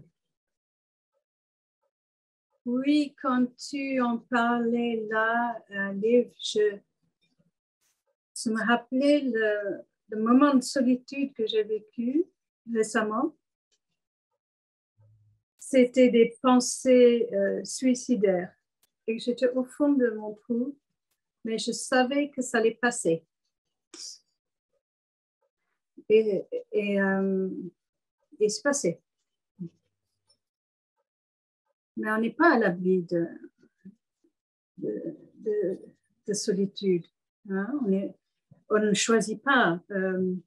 Oui, quand tu en parlais là, euh, Liv, je, je me rappelais le, le moment de solitude que j'ai vécu récemment. C'était des pensées euh, suicidaires et j'étais au fond de mon trou, mais je savais que ça allait passer. Et, et, euh, et c'est passé. Mais on n'est pas à l'abri de, de, de, de solitude. Hein? On, est, on ne choisit pas. Euh,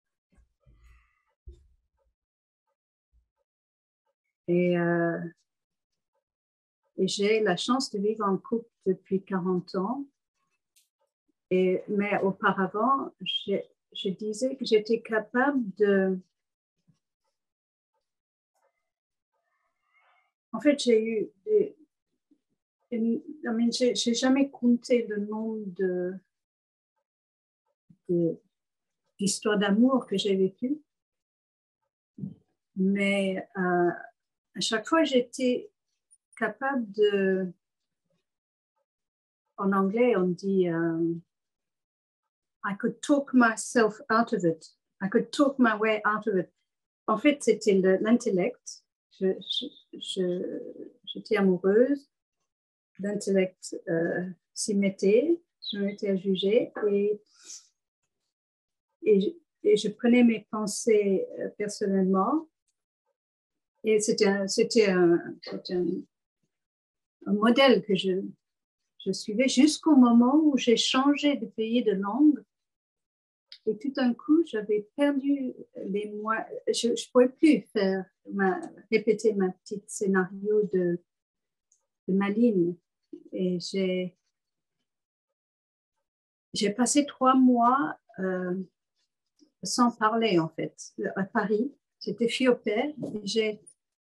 et euh, et j'ai la chance de vivre en couple depuis quarante ans. Et, mais auparavant, je disais que j'étais capable de... En fait, j'ai eu... Des, une, j'ai, j'ai jamais compté le nombre de, de, d'histoires d'amour que j'ai vécues. Mais euh, à chaque fois, j'étais capable de... En anglais, on dit... Um, I could talk myself out of it. I could talk my way out of it. En fait, c'était le, l'intellect. Je, je, je, j'étais amoureuse. L'intellect euh, s'y mettait. Je me mettais à juger. Et, et, je, et je prenais mes pensées euh, personnellement. Et c'était un, c'était un, c'était un, un modèle que je, je suivais jusqu'au moment où j'ai changé de pays, de langue. Et tout d'un coup, j'avais perdu les mois. Je ne pouvais plus faire ma, répéter ma petite scénario de, de ma ligne. Et j'ai, j'ai passé trois mois euh, sans parler, en fait, à Paris. J'étais fille au père. Et j'ai,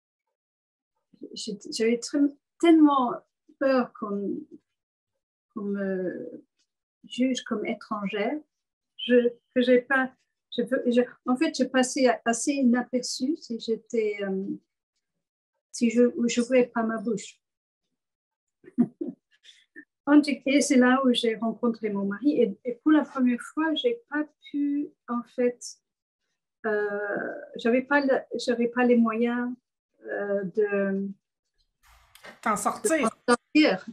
j'avais très, tellement peur qu'on, qu'on me juge comme étrangère. Je, que j'ai pas, je, je, en fait, je passais assez inaperçu si j'étais, euh, si je n'ouvrais pas ma bouche. Et c'est là où j'ai rencontré mon mari. Et, et pour la première fois, j'ai pas pu, en fait, euh, j'avais pas, le, j'avais pas les moyens euh, de t'en sortir. De sortir.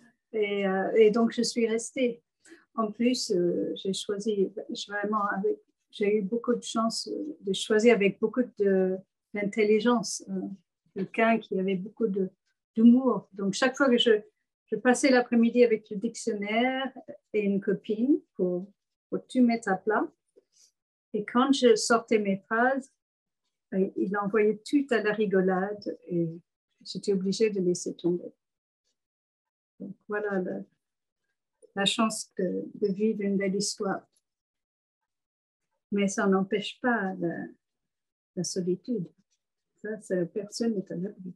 Et, euh, et donc, je suis restée. En plus, euh, j'ai choisi vraiment avec j'ai eu beaucoup de chance de choisir avec beaucoup de, d'intelligence, euh, quelqu'un qui avait beaucoup de, d'humour. Donc, chaque fois que je, je passais l'après-midi avec le dictionnaire et une copine pour, pour tout mettre à plat, et quand je sortais mes phrases, il envoyait tout à la rigolade et j'étais obligée de laisser tomber. Donc, voilà la, la chance de, de vivre une belle histoire. Mais ça n'empêche pas la, la solitude. Ça, ça, personne n'est à l'abri.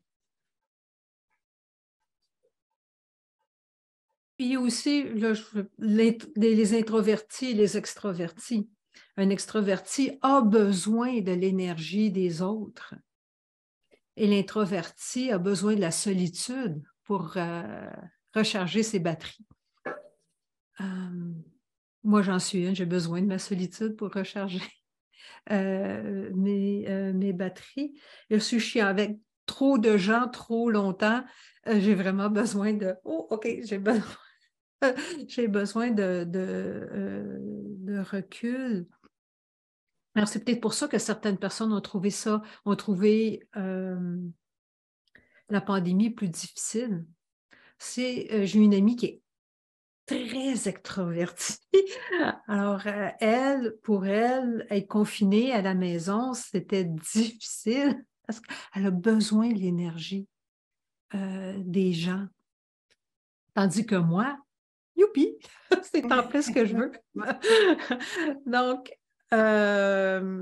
Il y a aussi là, je, les, les introvertis et les extrovertis. Un extroverti a besoin de l'énergie des autres et l'introverti a besoin de la solitude pour euh, recharger ses batteries. Euh, moi, j'en suis une, j'ai besoin de ma solitude pour recharger euh, mes, euh, mes batteries. Et si je suis avec trop de gens trop longtemps, euh, j'ai vraiment besoin de... Oh, OK, j'ai besoin, j'ai besoin de, de, euh, de recul. Alors, c'est peut-être pour ça que certaines personnes ont trouvé ça, ont trouvé euh, la pandémie plus difficile. C'est, euh, j'ai une amie qui est très extravertie. Alors, euh, elle, pour elle, être confinée à la maison, c'était difficile parce qu'elle a besoin de l'énergie euh, des gens. Tandis que moi, youpi, c'est en plus ce que je veux. Donc, euh,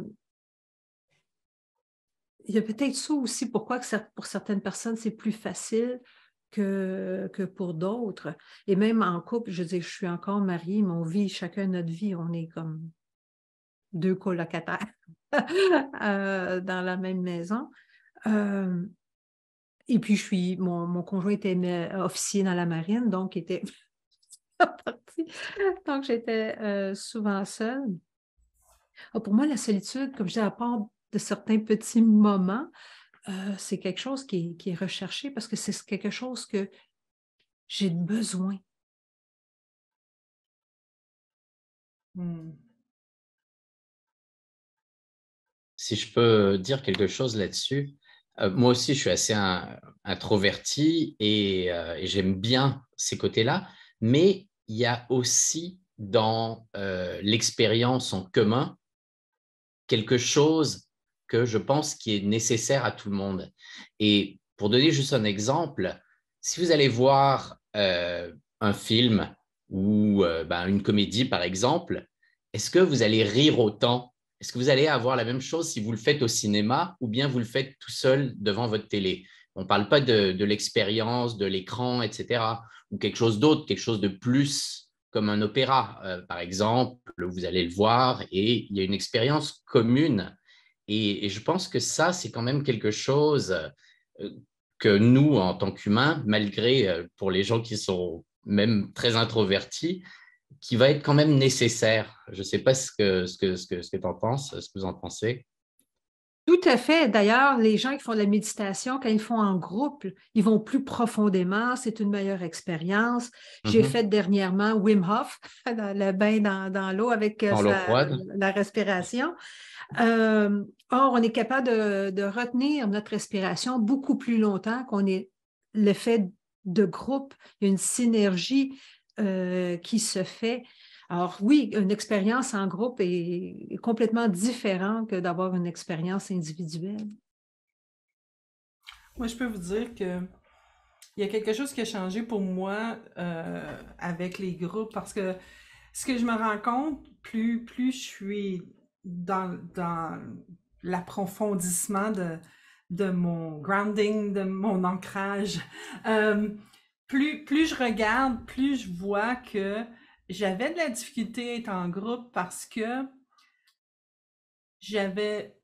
il y a peut-être ça aussi pourquoi que pour certaines personnes, c'est plus facile que, que pour d'autres. Et même en couple, je veux dire, je suis encore mariée, mais on vit chacun notre vie. On est comme deux colocataires euh, dans la même maison. Euh, et puis, je suis, mon, mon conjoint était officier dans la marine, donc était parti. Donc, j'étais euh, souvent seule. Alors, pour moi, la solitude, comme je dis, à part de certains petits moments, euh, c'est quelque chose qui est, qui est recherché parce que c'est quelque chose que j'ai besoin. Hmm. Si je peux dire quelque chose là-dessus, euh, moi aussi, je suis assez un, introverti et, euh, et j'aime bien ces côtés-là, mais il y a aussi dans euh, l'expérience en commun quelque chose que je pense qui est nécessaire à tout le monde. Et pour donner juste un exemple, si vous allez voir euh, un film ou euh, ben, une comédie, par exemple, est-ce que vous allez rire autant? Est-ce que vous allez avoir la même chose si vous le faites au cinéma ou bien vous le faites tout seul devant votre télé? On ne parle pas de, de l'expérience, de l'écran, et cetera, ou quelque chose d'autre, quelque chose de plus comme un opéra, euh, par exemple, vous allez le voir et il y a une expérience commune. Et, et je pense que ça, c'est quand même quelque chose euh, que nous, en tant qu'humains, malgré euh, pour les gens qui sont même très introvertis, qui va être quand même nécessaire. Je ne sais pas ce que, ce que, ce que, ce que tu en penses, ce que vous en pensez. Tout à fait. D'ailleurs, les gens qui font de la méditation, quand ils font en groupe, ils vont plus profondément. C'est une meilleure expérience. J'ai Mm-hmm. fait dernièrement Wim Hof, le bain dans, dans l'eau avec Dans l'eau froide. la respiration. Euh, or, on est capable de, de retenir notre respiration beaucoup plus longtemps qu'on est l'effet de groupe. Il y a une synergie euh, qui se fait. Alors oui, une expérience en groupe est complètement différente que d'avoir une expérience individuelle. Moi, je peux vous dire que il y a quelque chose qui a changé pour moi euh, avec les groupes parce que ce que je me rends compte, plus, plus je suis dans, dans l'approfondissement de, de mon grounding, de mon ancrage, euh, plus, plus je regarde, plus je vois que j'avais de la difficulté à être en groupe parce que j'avais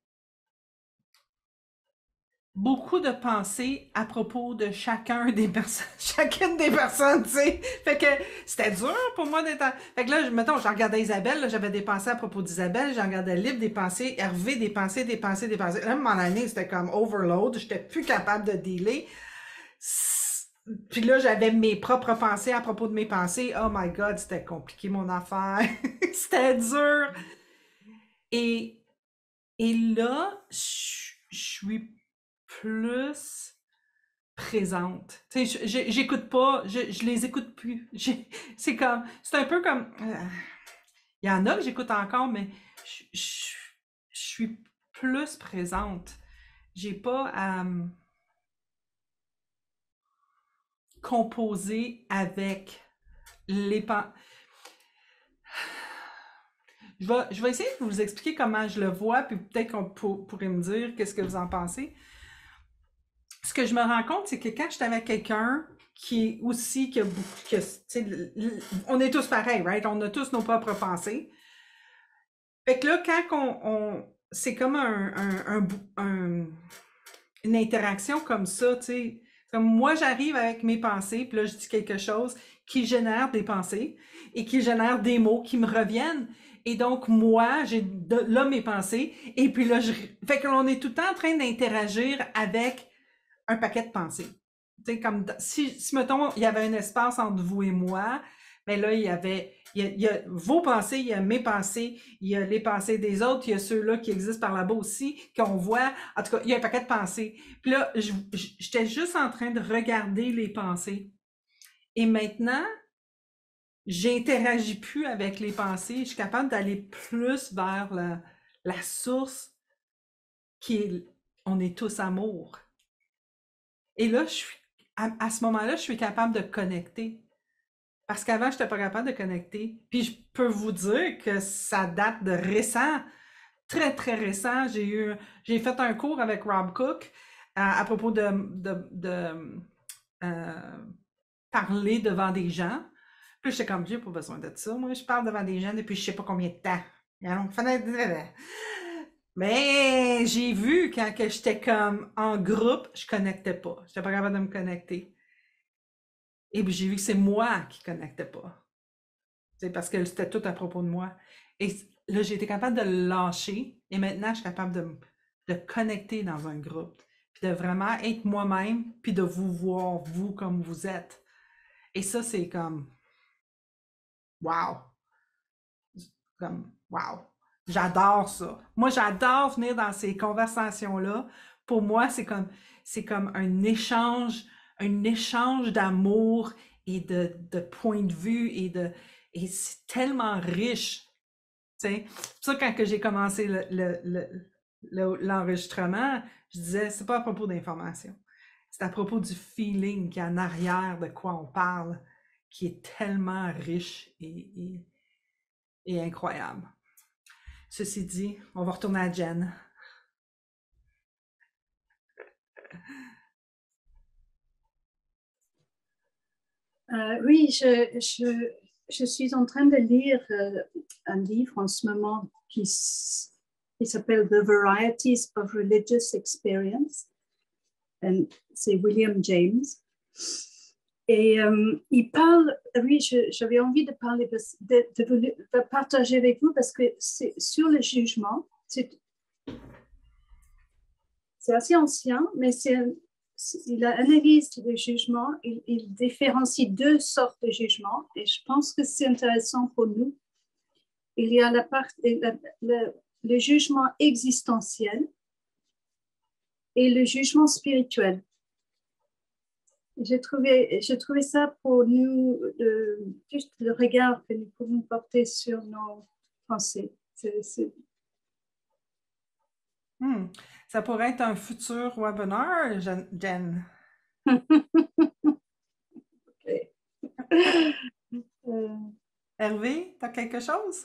beaucoup de pensées à propos de chacun des personnes, chacune des personnes, tu sais. Fait que c'était dur pour moi d'être... En... Fait que là, mettons, je regardais Isabelle, j'avais des pensées à propos d'Isabelle, j'en regardais Libre des pensées, Hervé des pensées, des pensées, des pensées. Là, à un moment donné, c'était comme overload, j'étais plus capable de dealer. Puis là, j'avais mes propres pensées à propos de mes pensées. Oh my God, c'était compliqué mon affaire. C'était dur. Et, et là, je je suis plus présente. Tu sais, je- je- j'écoute pas, je, je les écoute plus. J'ai- C'est comme, c'est un peu comme, euh, il y en a que j'écoute encore, mais je, je- je suis plus présente. J'ai pas à me composer avec les pen- Je vais, je vais essayer de vous expliquer comment je le vois, puis peut-être qu'on pour- pourrait me dire qu'est-ce que vous en pensez. Ce que je me rends compte, c'est que quand je suis avec quelqu'un qui est aussi, qui a beaucoup, que, tu sais, le- le- on est tous pareils, right? On a tous nos propres pensées. Fait que là, quand on, on- c'est comme un, un- un bou- un- une interaction comme ça, tu sais. Comme moi, j'arrive avec mes pensées, puis là, je dis quelque chose qui génère des pensées et qui génère des mots qui me reviennent. Et donc, moi, j'ai de- là mes pensées, et puis là, je... Fait que l'on est tout le temps en train d'interagir avec un paquet de pensées. Tu sais, comme dans- si, si, mettons, il y avait un espace entre vous et moi, mais là, il y avait, il y a, il y a vos pensées, il y a mes pensées, il y a les pensées des autres, il y a ceux-là qui existent par là-bas aussi, qu'on voit. En tout cas, il y a un paquet de pensées. Puis là, je- je- j'étais juste en train de regarder les pensées. Et maintenant, j'interagis plus avec les pensées. Je suis capable d'aller plus vers la, la source qui est, on est tous amour. Et là, je suis, à, à ce moment-là, je suis capable de connecter. Parce qu'avant, je n'étais pas capable de connecter. Puis je peux vous dire que ça date de récent, très, très récent. J'ai eu, j'ai fait un cours avec Rob Cook à, à propos de, de, de euh, parler devant des gens. Puis j'étais comme, j'ai pas besoin de ça. Moi, je parle devant des gens depuis je sais pas combien de temps. Mais j'ai vu quand que j'étais comme en groupe, je connectais pas. Je n'étais pas capable de me connecter. Et puis j'ai vu que c'est moi qui connectais pas. C'est parce que c'était tout à propos de moi. Et là, j'ai été capable de le lâcher. Et maintenant, je suis capable de, de connecter dans un groupe. Puis de vraiment être moi-même, puis de vous voir, vous, comme vous êtes. Et ça, c'est comme... Wow! Comme, wow! J'adore ça. Moi, j'adore venir dans ces conversations-là. Pour moi, c'est comme, c'est comme un échange, un échange d'amour et de, de points de vue et de, et c'est tellement riche. C'est pour ça quand que j'ai commencé le, le, le, le, l'enregistrement, je disais, c'est pas à propos d'information. C'est à propos du feeling qui est en arrière de quoi on parle, qui est tellement riche et, et, et incroyable. Ceci dit, on va retourner à Jen. Euh, oui, je, je, je suis en train de lire euh, un livre en ce moment qui, qui s'appelle The Varieties of Religious Experience. C'est William James. Et euh, il parle, oui, j'avais envie de parler, de, de, de, de partager avec vous parce que c'est sur le jugement. C'est assez ancien, mais c'est il analyse le jugement, il, il différencie deux sortes de jugements et je pense que c'est intéressant pour nous. Il y a la part, le, le, le jugement existentiel et le jugement spirituel. J'ai trouvé, j'ai trouvé ça pour nous, le, juste le regard que nous pouvons porter sur nos pensées. C'est, c'est... Hmm. Ça pourrait être un futur webinaire, Jen. Okay. euh... Hervé, tu as quelque chose?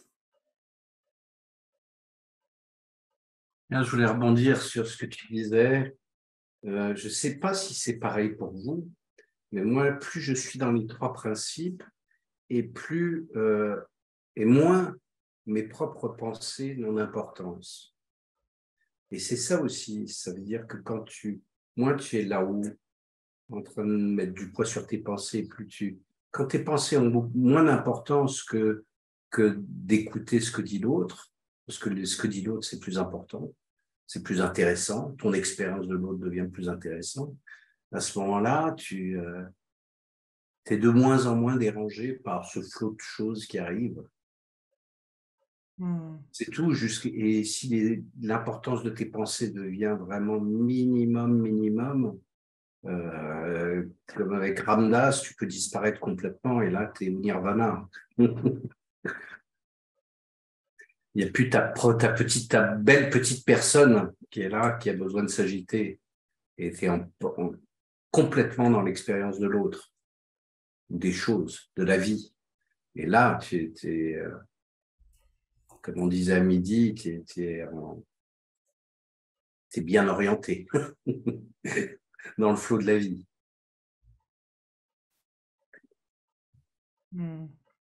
Bien, je voulais rebondir sur ce que tu disais. Euh, je ne sais pas si c'est pareil pour vous, mais moi, plus je suis dans les trois principes, et plus euh, et moins mes propres pensées n'ont d'importance. Et c'est ça aussi, ça veut dire que quand tu, moins tu es là-haut, en train de mettre du poids sur tes pensées, plus tu, quand tes pensées ont beaucoup moins d'importance que, que d'écouter ce que dit l'autre, parce que ce que dit l'autre, c'est plus important, c'est plus intéressant, ton expérience de l'autre devient plus intéressante. À ce moment-là, tu euh, es de moins en moins dérangé par ce flot de choses qui arrivent. Hmm. C'est tout. jusqu'- Et si les- l'importance de tes pensées devient vraiment minimum, minimum, euh, comme avec Ramdas, tu peux disparaître complètement et là, tu es au nirvana. Il n'y a plus ta, pro- ta petite, ta belle petite personne qui est là, qui a besoin de s'agiter. Et tu es en- en- complètement dans l'expérience de l'autre, des choses, de la vie. Et là, tu es, euh, comme on disait à midi, tu es, bien orienté dans le flot de la vie. Hmm.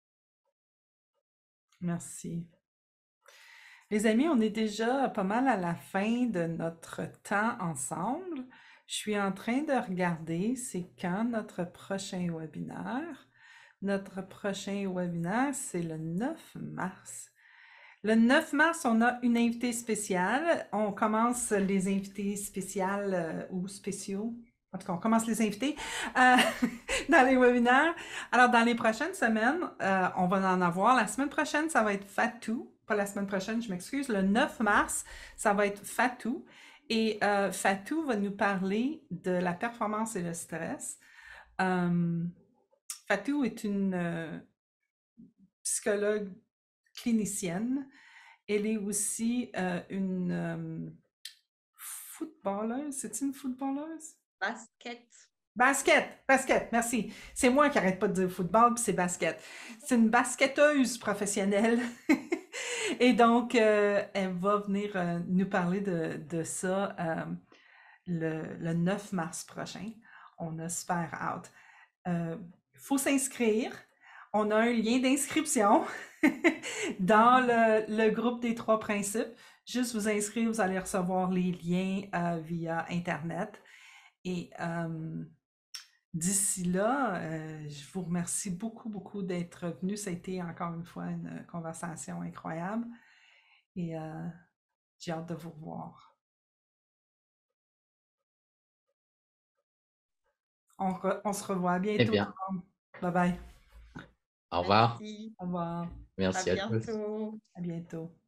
Merci. Les amis, on est déjà pas mal à la fin de notre temps ensemble. Je suis en train de regarder c'est quand notre prochain webinaire. Notre prochain webinaire, c'est le neuf mars. Le neuf mars, on a une invitée spéciale. On commence les invités spéciales euh, ou spéciaux. En tout cas, on commence les invités euh, dans les webinaires. Alors, dans les prochaines semaines, euh, on va en avoir. La semaine prochaine, ça va être Fatou. Pas la semaine prochaine, je m'excuse. Le neuf mars, ça va être Fatou. Et euh, Fatou va nous parler de la performance et le stress. Euh, Fatou est une euh, psychologue clinicienne. Elle est aussi euh, une euh, footballeuse. C'est une footballeuse? Basket. Basket, basket, merci. C'est moi qui arrête pas de dire football, puis c'est basket. C'est une basketteuse professionnelle. Et donc, euh, elle va venir euh, nous parler de, de ça euh, le, le neuf mars prochain. On a super hâte. Il euh, faut s'inscrire. On a un lien d'inscription dans le, le groupe des trois principes. Juste vous inscrire, vous allez recevoir les liens euh, via Internet. Et euh, d'ici là, euh, je vous remercie beaucoup, beaucoup d'être venu. Ça a été encore une fois une conversation incroyable. Et euh, j'ai hâte de vous revoir. On, re- on se revoit bientôt. Eh bien, tout le monde. Bye bye. au revoir. Merci. Au revoir. Merci À à tous. bientôt. À bientôt.